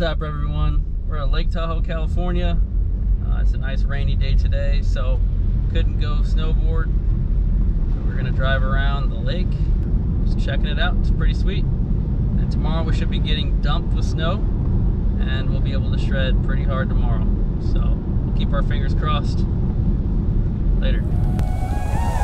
up, everyone? We're at Lake Tahoe, California. It's a nice rainy day today, so couldn't go snowboard. So we're gonna drive around the lake, just checking it out. It's pretty sweet. And tomorrow we should be getting dumped with snow, and we'll be able to shred pretty hard tomorrow. So we'll keep our fingers crossed. Later.